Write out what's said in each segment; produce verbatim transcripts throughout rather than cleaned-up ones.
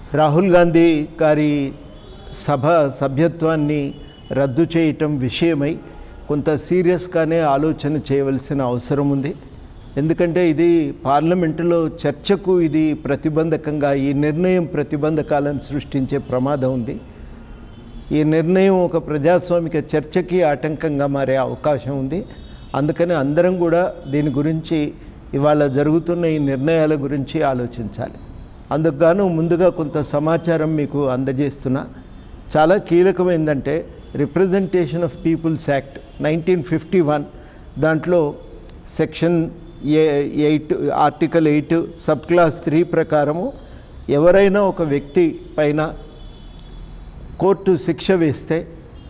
రాహుల్ గాంధీ గారి సభ సభ్యత్వాన్ని రద్దు చేయటం విషయమై కొంత సీరియస్గానే ఆలోచన చేయవలసిన అవసరం ఉంది. ఎందుకంటే ఇది పార్లమెంటులో చర్చకు ఇది ప్రతిబంధకంగా, ఈ నిర్ణయం ప్రతిబంధకాలను సృష్టించే ప్రమాదం ఉంది. ఈ నిర్ణయం ఒక ప్రజాస్వామిక చర్చకి ఆటంకంగా మారే అవకాశం ఉంది. అందుకని అందరం కూడా దీని గురించి, ఇవాళ జరుగుతున్న ఈ నిర్ణయాల గురించి ఆలోచించాలి. అందుకు గాను ముందుగా కొంత సమాచారం మీకు అందజేస్తున్నా. చాలా కీలకమైందంటే representation of peoples act nineteen fifty one దాంట్లో section A eight article eight sub clause three ప్రకారము ఎవరైనా ఒక వ్యక్తి పైన కోర్టు శిక్ష వేస్తే,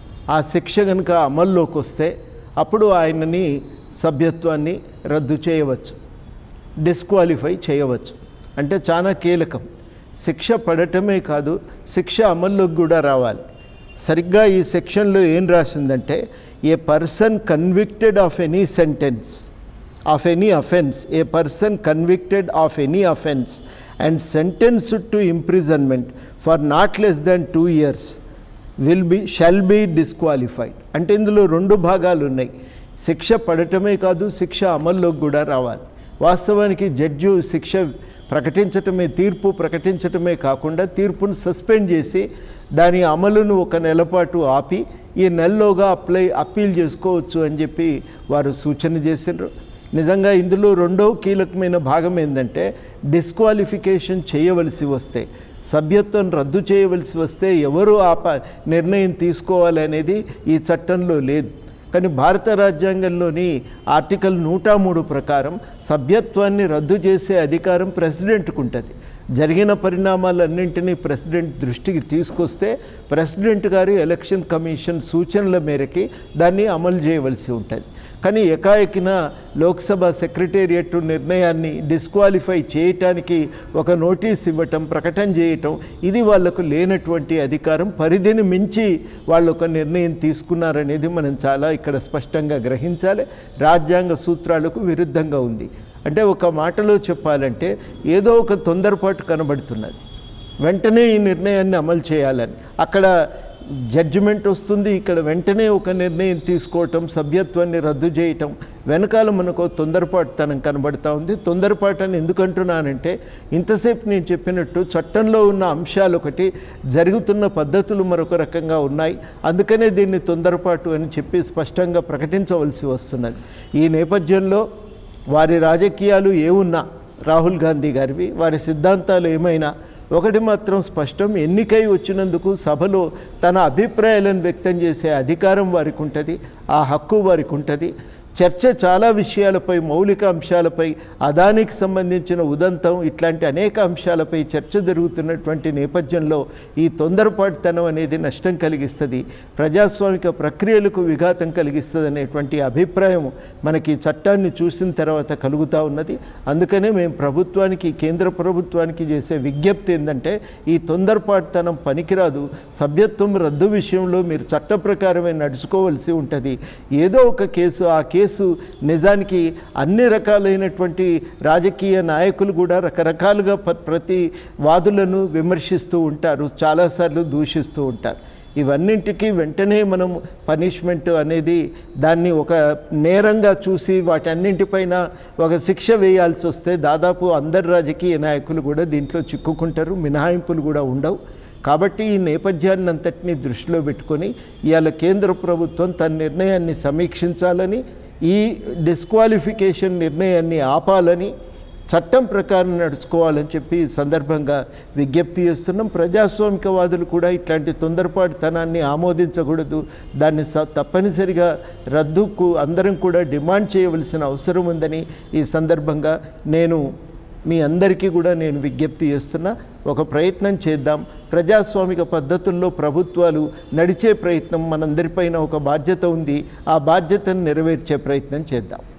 ఆ శిక్ష కనుక అమల్లోకి వస్తే అప్పుడు ఆయనని సభ్యత్వాన్ని రద్దు చేయవచ్చు, డిస్క్వాలిఫై చేయవచ్చు. అంటే చాలా కీలకం. శిక్ష పడటమే కాదు, శిక్ష అమల్లోకి కూడా రావాలి. సరిగ్గా ఈ సెక్షన్లో ఏం రాసిందంటే, a person convicted of any sentence of any offence a person convicted of any offence and sentenced to imprisonment for not less than two years will be shall be disqualified. అంటే ఇందులో రెండు భాగాలు ఉన్నాయి. శిక్ష పడటమే కాదు, శిక్ష అమల్లోకి కూడా రావాలి. వాస్తవానికి జడ్జి శిక్ష ప్రకటించటమే, తీర్పు ప్రకటించటమే కాకుండా తీర్పును సస్పెండ్ చేసి దాని అమలును ఒక నెలపాటు ఆపి ఈ నెలలోగా అప్లై అప్పీల్ చేసుకోవచ్చు అని చెప్పి వారు సూచన చేసినారు. నిజంగా ఇందులో రెండో కీలకమైన భాగం ఏంటంటే, డిస్క్వాలిఫికేషన్ చేయవలసి వస్తే, సభ్యత్వం రద్దు చేయవలసి వస్తే ఎవరు ఆ నిర్ణయం తీసుకోవాలనేది ఈ చట్టంలో లేదు. కానీ భారత రాజ్యాంగంలోని ఆర్టికల్ నూట మూడు ప్రకారం సభ్యత్వాన్ని రద్దు చేసే అధికారం ప్రెసిడెంట్కు ఉంటుంది. జరిగిన పరిణామాలన్నింటినీ ప్రెసిడెంట్ దృష్టికి తీసుకొస్తే ప్రెసిడెంట్ గారు ఎలక్షన్ కమిషన్ సూచనల మేరకి దాన్ని అమలు చేయవలసి ఉంటుంది. కానీ ఏకాఏకిన లోక్సభ సెక్రటేరియట్ నిర్ణయాన్ని డిస్క్వాలిఫై చేయటానికి ఒక నోటీస్ ఇవ్వటం, ప్రకటన చేయటం, ఇది వాళ్లకు లేనటువంటి అధికారం. పరిధిని మించి వాళ్ళు ఒక నిర్ణయం తీసుకున్నారనేది మనం చాలా ఇక్కడ స్పష్టంగా గ్రహించాలి. రాజ్యాంగ సూత్రాలకు విరుద్ధంగా ఉంది. అంటే ఒక మాటలో చెప్పాలంటే ఏదో ఒక తొందరపాటు కనబడుతున్నది. వెంటనే ఈ నిర్ణయాన్ని అమలు చేయాలని అక్కడ జడ్జిమెంట్ వస్తుంది, ఇక్కడ వెంటనే ఒక నిర్ణయం తీసుకోవటం, సభ్యత్వాన్ని రద్దు చేయటం వెనకాల మనకు తొందరపాటుతనం కనబడుతూ ఉంది. తొందరపాటు అని ఎందుకంటున్నానంటే, ఇంతసేపు నేను చెప్పినట్టు చట్టంలో ఉన్న అంశాలు ఒకటి, జరుగుతున్న పద్ధతులు మరొక రకంగా ఉన్నాయి. అందుకనే దీన్ని తొందరపాటు అని చెప్పి స్పష్టంగా ప్రకటించవలసి వస్తున్నది. ఈ నేపథ్యంలో వారి రాజకీయాలు ఏమున్నా, రాహుల్ గాంధీ గారివి, వారి సిద్ధాంతాలు ఏమైనా, ఒకటి మాత్రం స్పష్టం, ఎన్నికై వచ్చినందుకు సభలో తన అభిప్రాయాలను వ్యక్తం చేసే అధికారం వారికి ఉంటుంది, ఆ హక్కు వారికి ఉంటుంది. చర్చ చాలా విషయాలపై, మౌలిక అంశాలపై, అదానికి సంబంధించిన ఉదంతం, ఇట్లాంటి అనేక అంశాలపై చర్చ జరుగుతున్నటువంటి నేపథ్యంలో ఈ తొందరపాటుతనం అనేది నష్టం కలిగిస్తుంది, ప్రజాస్వామిక ప్రక్రియలకు విఘాతం కలిగిస్తుంది అనేటువంటి అభిప్రాయం మనకి చట్టాన్ని చూసిన తర్వాత కలుగుతూ ఉన్నది. అందుకనే మేము ప్రభుత్వానికి, కేంద్ర ప్రభుత్వానికి చేసే విజ్ఞప్తి ఏంటంటే, ఈ తొందరపాటుతనం పనికిరాదు. సభ్యత్వం రద్దు విషయంలో మీరు చట్ట ప్రకారమే నడుచుకోవలసి ఉంటుంది. ఏదో ఒక కేసు, ఆ కేసు నిజానికి అన్ని రకాలైనటువంటి రాజకీయ నాయకులు కూడా రకరకాలుగా ప్రతి వాదులను విమర్శిస్తూ ఉంటారు, చాలాసార్లు దూషిస్తూ ఉంటారు. ఇవన్నింటికి వెంటనే మనం పనిష్మెంట్ అనేది దాన్ని ఒక నేరంగా చూసి వాటన్నింటిపైన ఒక శిక్ష వేయాల్సి వస్తే దాదాపు అందరు రాజకీయ నాయకులు కూడా దీంట్లో చిక్కుకుంటారు, మినహాయింపులు కూడా ఉండవు. కాబట్టి ఈ నేపథ్యాన్ని అంతటినీ దృష్టిలో పెట్టుకొని ఇవాళ కేంద్ర ప్రభుత్వం తన నిర్ణయాన్ని సమీక్షించాలని, ఈ డిస్క్వాలిఫికేషన్ నిర్ణయాన్ని ఆపాలని, చట్టం ప్రకారం నడుచుకోవాలని చెప్పి ఈ సందర్భంగా విజ్ఞప్తి చేస్తున్నాం. ప్రజాస్వామికవాదులు కూడా ఇట్లాంటి తొందరపాటుతనాన్ని ఆమోదించకూడదు, దాన్ని తప్పనిసరిగా రద్దుకు అందరం కూడా డిమాండ్ చేయవలసిన అవసరం ఉందని ఈ సందర్భంగా నేను మీ అందరికీ కూడా నేను విజ్ఞప్తి చేస్తున్నా. ఒక ప్రయత్నం చేద్దాం. ప్రజాస్వామిక పద్ధతుల్లో ప్రభుత్వాలు నడిచే ప్రయత్నం, మనందరిపైన ఒక బాధ్యత ఉంది. ఆ బాధ్యతను నెరవేర్చే ప్రయత్నం చేద్దాం.